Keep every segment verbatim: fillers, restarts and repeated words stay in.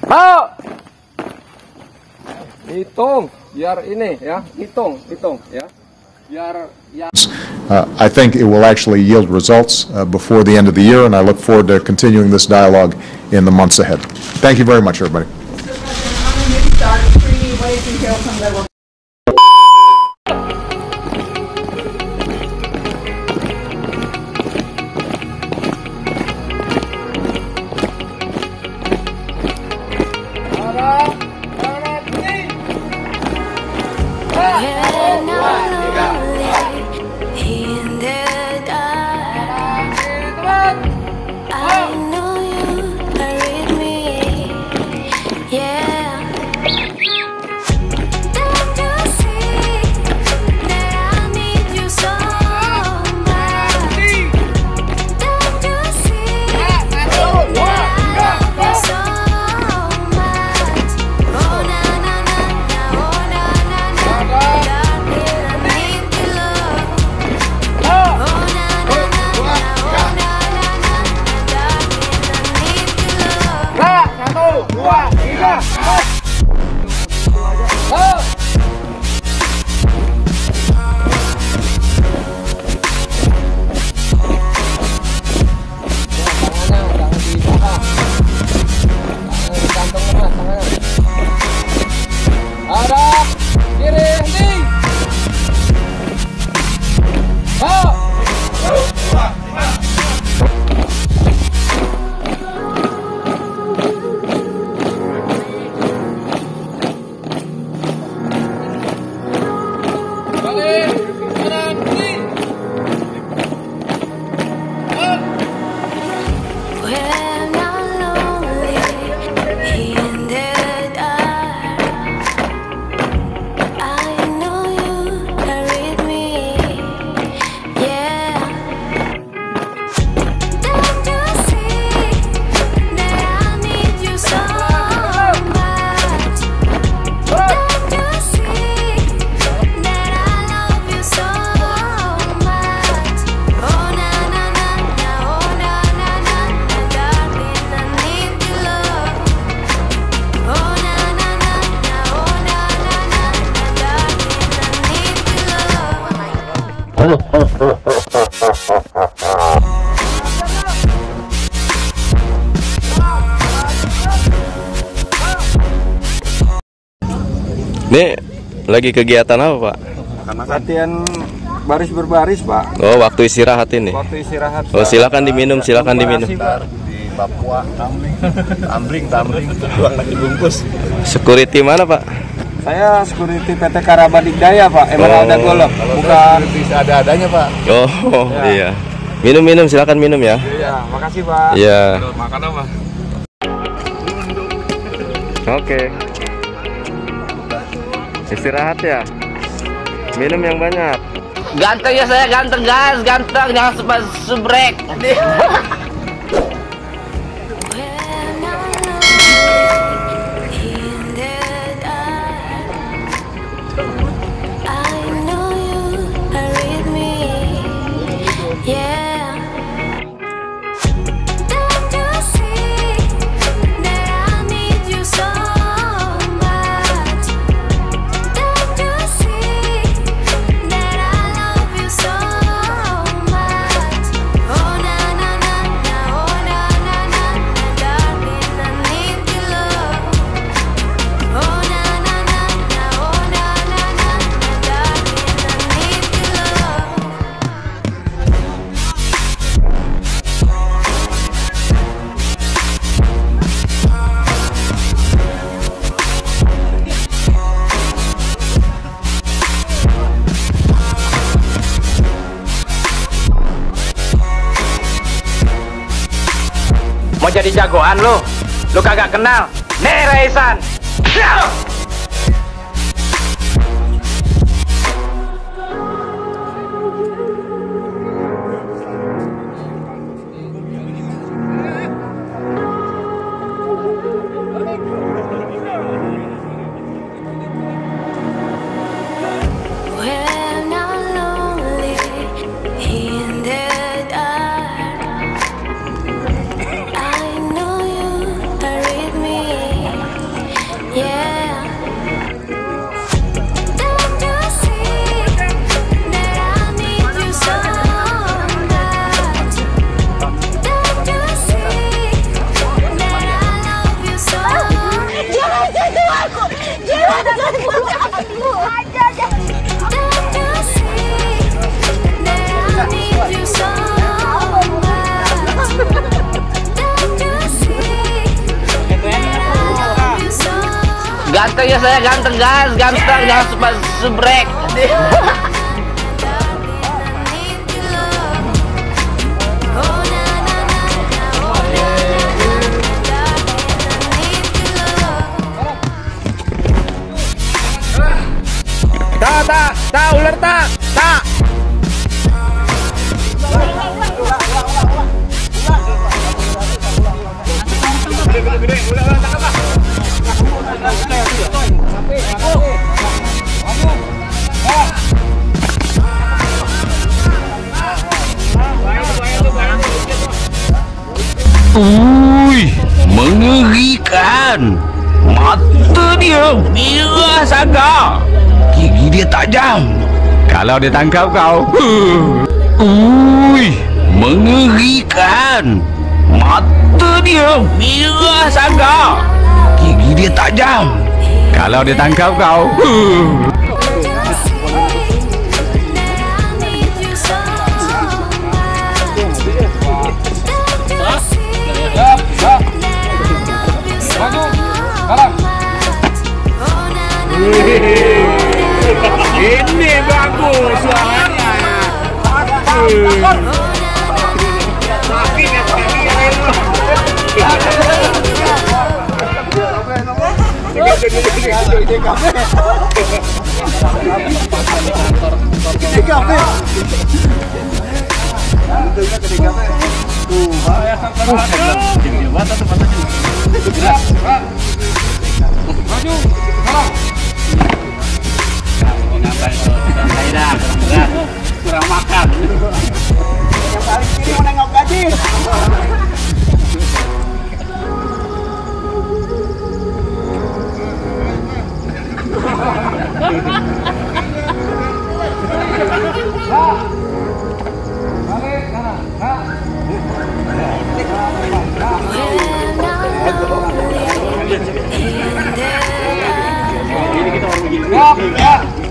Mau. Hitung biar ini ya, hitung, hitung ya. Biar ya. Uh, I think it will actually yield results uh, before the end of the year, and I look forward to continuing this dialogue in the months ahead. Thank you very much, everybody. Ini lagi kegiatan apa, Pak? Latihan baris berbaris, Pak. Oh, waktu istirahat ini. Waktu istirahat. Oh, silakan diminum, silakan diminum. Di Papua, tambling, tambling, tambling, tuang lagi bungkus. Security mana, Pak? Saya security P T Karabadigdaya, Pak. Emerald Oh. Golok. Bukan Bisa ada-adanya, Pak. Oh, Ya. iya. Minum-minum, silakan minum ya. Iya, makasih, Pak. Iya. Makan apa? Oke. Istirahat ya. Minum yang banyak. Ganteng ya saya, ganteng guys, ganteng, jangan sempat subrek. Mau jadi jagoan lu? Lu kagak kenal? Nih Raisan. Ganteng ya saya, ganteng guys, ganteng, jangan suka subrek. Tak, tak, tak, ular tak, tak. Uy, mengerikan. Mata dia merah sangat. Gigi dia tajam. Kalau dia tangkap kau. Uy, mengerikan. Mata dia merah sangat. Gigi dia tajam. Kalau dia tangkap kau. Ini bagus suaranya. Kurang makan. Yang paling kiri menengok gaji. Ini kita orang begini. Ya.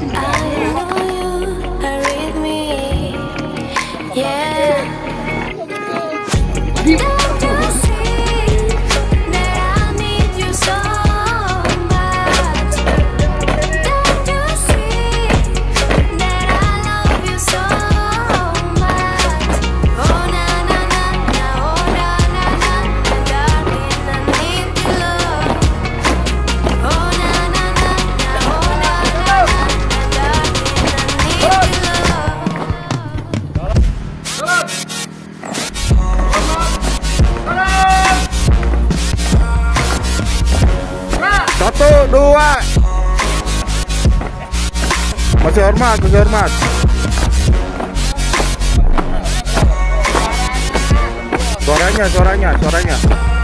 Satu, dua. Masih hormat, masih hormat. Suaranya, suaranya, suaranya.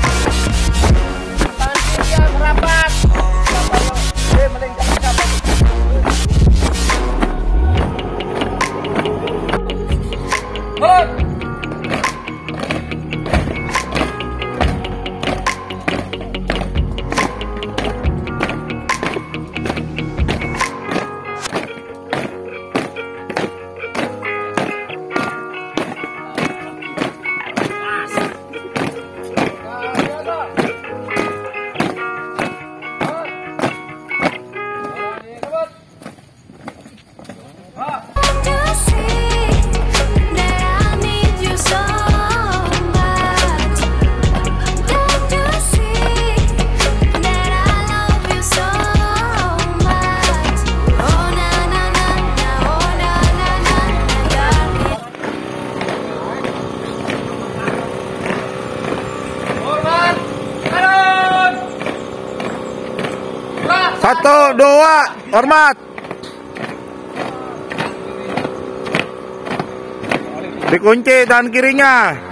Satu, dua, hormat. Dikunci dan kirinya.